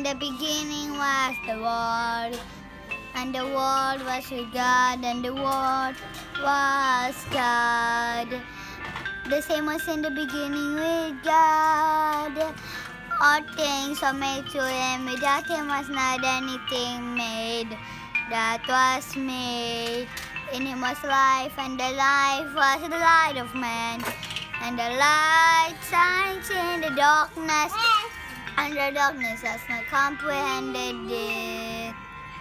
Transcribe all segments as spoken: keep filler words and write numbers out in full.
the beginning was the Word, and the Word was with God, and the Word was God. The same was in the beginning with God. All things were made through Him. Without Him was not anything made that was made. In Him was life, and the life was the light of man. And the light shines in the darkness, and the darkness has not comprehended it.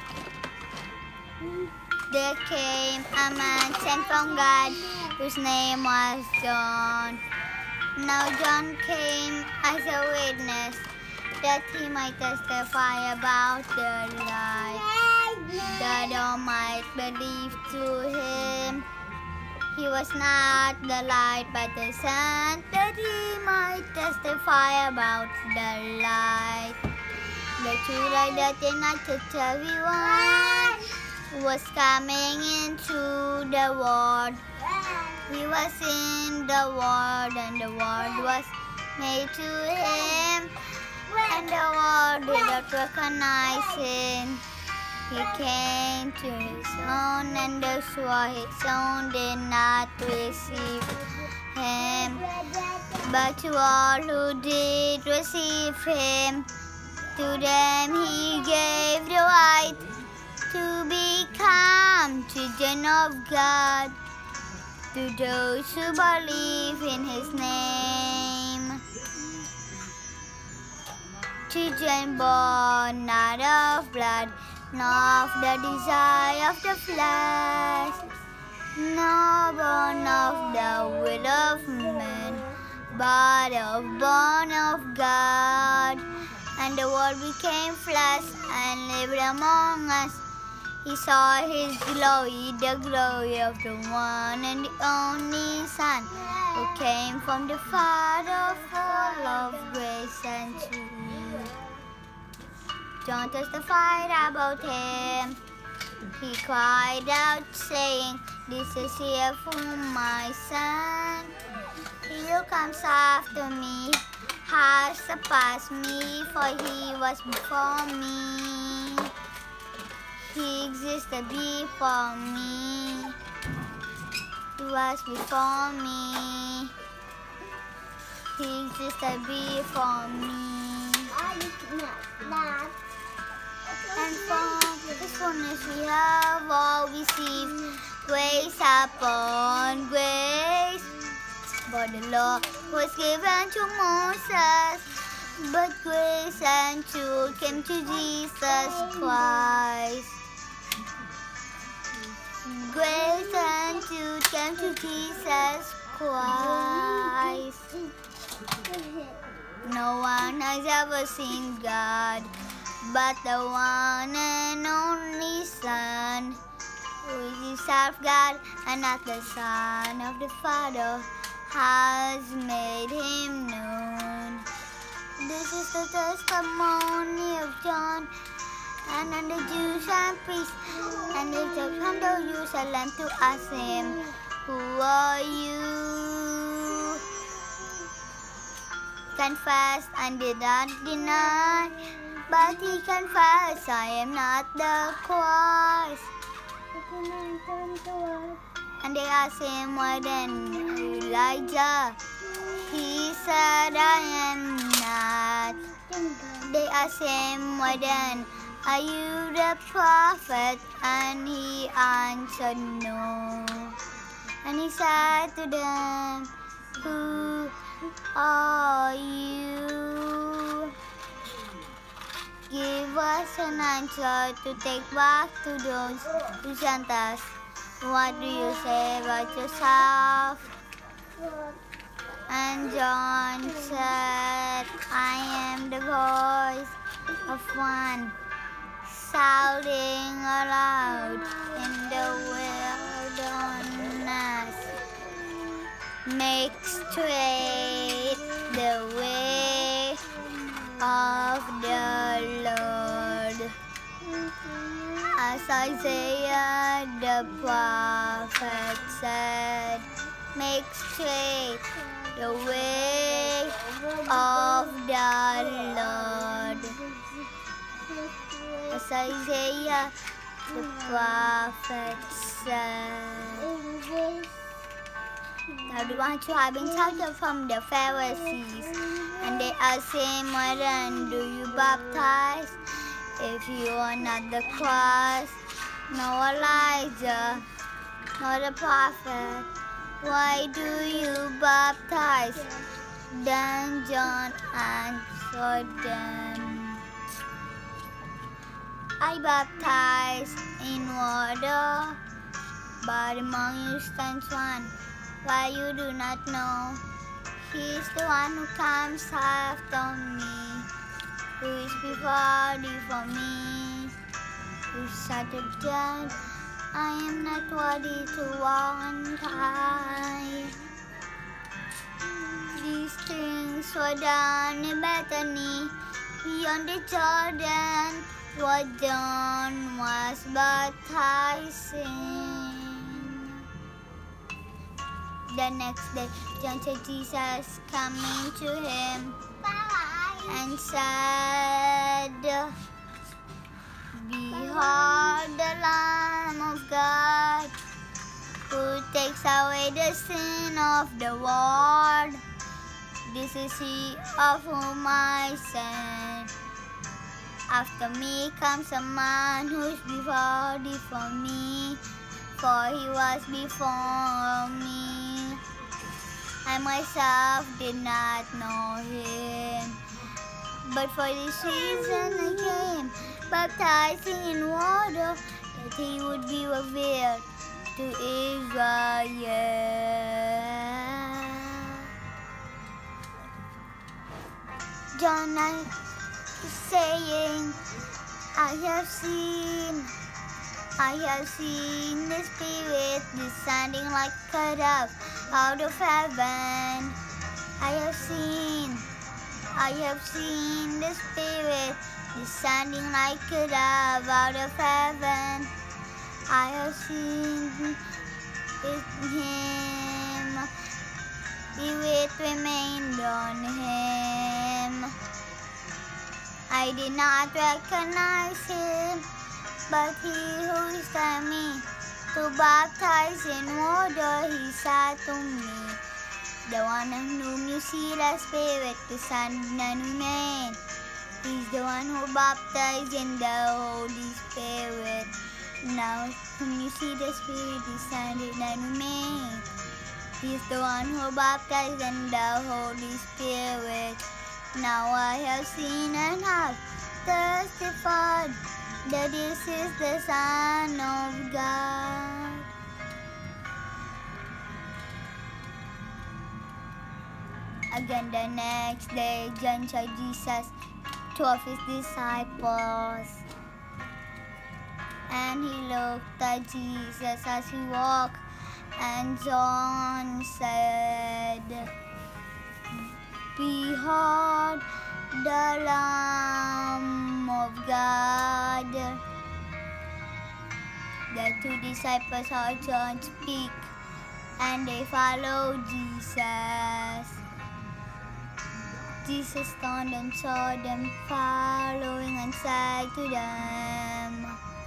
There came a man sent from God, whose name was John. Now John came as a witness, that he might testify about the light, that all might believe through him. He was not the light, but the sun, that he might testify about the light. The true light that did not touch everyone was coming into the world. He was in the world, and the world was made to him, and the world did not recognize him. He came to his own, and those who are his own did not receive him. But to all who did receive him, to them he gave the right to become children of God, to those who believe in his name. Children born not of blood, nor of the desire of the flesh, nor born of the will of man, but of born of God. And the Word became flesh and lived among us. He saw his glory, the glory of the one and the only Son, who came from the Father, full of grace and truth. John testified about him. He cried out, saying, "This is he of whom my Son. He who comes after me has surpassed me, for he was before me. He existed before me. He was before me. He existed before me." And from his fullness we have all received grace upon grace. For the law was given to Moses, but grace and truth came to Jesus Christ. Grace and truth came to Jesus Christ. No one has ever seen God, but the one and only Son, who is himself God and not the Son of the Father, has made him known. This is the testimony of John, and then the Jews and priests, and they took from Jerusalem to ask him, "Who are you?" Confessed and did not deny, but he confessed, "I am not the Christ." And they asked him, "Why then, Elijah?" He said, "I am not." They asked him, "Why then, are you the prophet?" And he answered, "No." And he said to them, "Who are you? Give us an answer to take back to those who sent us. What do you say about yourself?" And John said, "I am the voice of one shouting aloud in the wilderness, make straight the way of the Lord." As Isaiah the prophet said, "Make straight the way of the Lord." as Isaiah the prophet said. Now the ones who have been taken from the Pharisees, and they asked him, "Wherein do you baptize? If you are not the Christ, nor Elijah, nor the prophet, why do you baptize?" Then John answered them, "I baptize in water, but among you stands one, why you do not know. He is the one who comes after me, who is before before me, who started dead. I am not worthy to untie." These things were done in Bethany, beyond the Jordan, where John was baptizing. The next day, John saw Jesus coming to him and said, "Behold the Lamb of God, who takes away the sin of the world. This is he of whom I said, after me comes a man who is before before me, for he was before me. I myself did not know him, but for this reason I came, baptizing in water, that he would be revealed to Israel." John is saying, I have seen, I have seen the Spirit descending like a dove out of heaven. I have seen, I have seen the Spirit descending like a dove out of heaven. I have seen him, Spirit remained on him. I did not recognize him, but he who sent me to baptize in water, he said to me, "The one in whom you see the Spirit descend and remain, he's the one who baptized in the Holy Spirit. Now whom you see the Spirit descended and remain, he's the one who baptized in the Holy Spirit. Now I have seen and have testified that this is the Son of God." Again the next day, John saw Jesus, two of his disciples, and he looked at Jesus as he walked, and John said, "Behold the Lamb of God." The two disciples heard John speak, and they followed Jesus. Jesus turned and saw them following and said to them,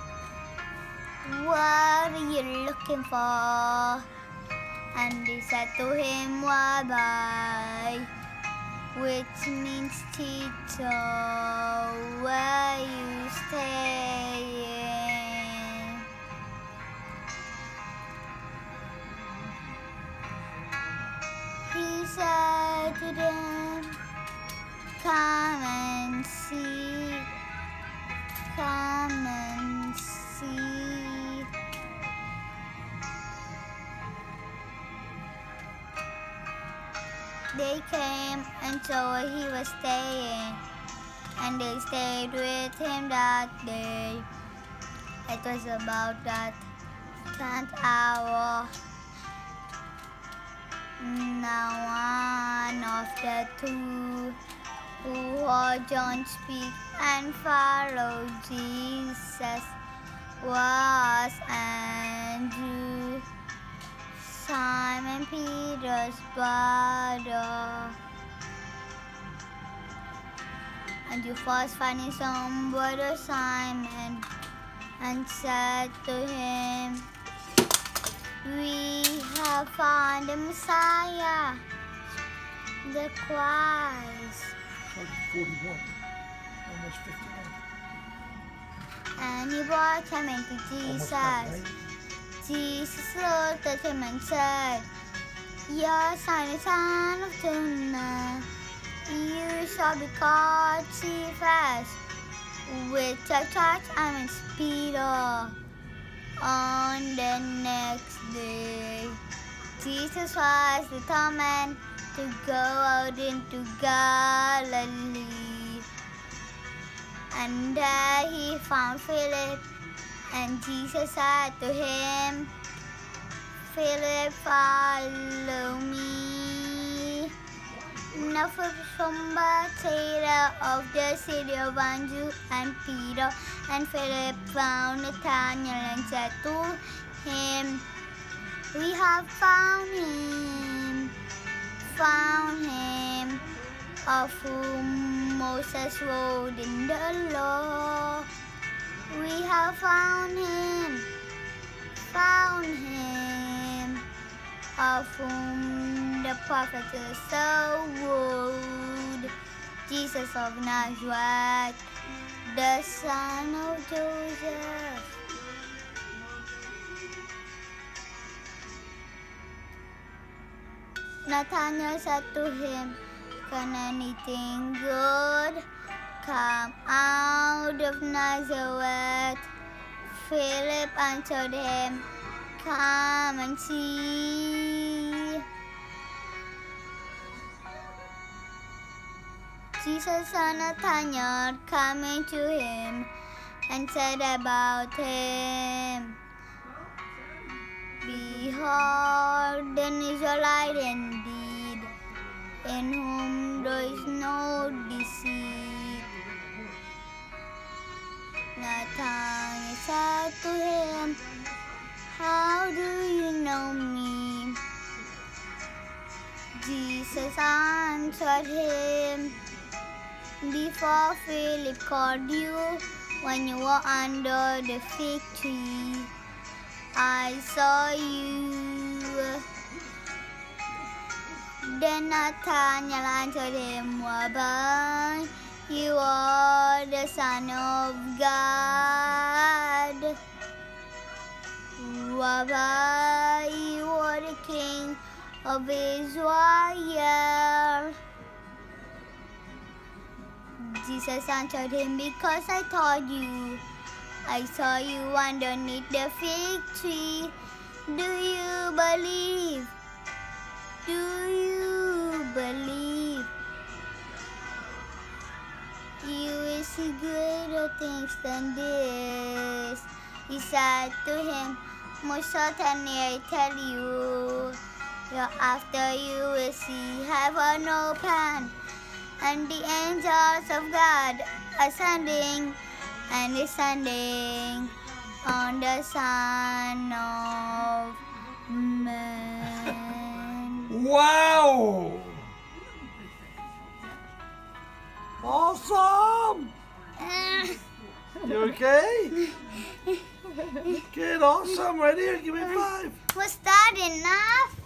"What are you looking for?" And they said to him, "Rabbi," which means teacher, "where you staying?" He said to them, "Come and see, come and see." They came and saw where he was staying, and they stayed with him that day. It was about that tenth hour. Now one of the two who heard John speak and followed Jesus was Andrew, Simon Peter's brother. And the first finding some brother Simon, and said to him, "We have found the Messiah, the Christ." forty-one, almost fifty-one. And he brought him into Jesus. Right? Jesus looked at him and said, "You are the son of Jonah. You shall be called Cephas," which I touch I mean Peter. On the next day, Jesus was determined to go out into Galilee. And there he found Philip, and Jesus said to him, "Philip, follow me." Now from Bethsaida of the city of Andrew and Peter and Philip found Nathanael and said to him, "We have found him, found him, of whom Moses wrote in the law. We have found him, found him, of whom the prophets also wrote, Jesus of Nazareth, the son of Joseph." Nathanael said to him, "Can anything good come out of Nazareth?" Philip answered him, "Come and see." Jesus saw Nathanael coming to him and said about him, "Behold, an Israelite indeed, in whom there is no deceit." Nathanael said to him, "How do you know me?" Jesus answered him, "Before Philip called you, when you were under the fig tree, I saw you." Then Nathanael answered him, "Rabbi, you are the Son of God. Rabbi, you are the King of Israel." Jesus answered him, "Because I told you, I saw you underneath the fig tree. Do you believe? Do you believe? You will see greater things than this." He said to him, "Most certainly I tell you, after you will see heaven open, and the angels of God ascending and descending on the Son of Man." Wow! Awesome! You okay? Good, awesome. Right here, give me five. Was that enough?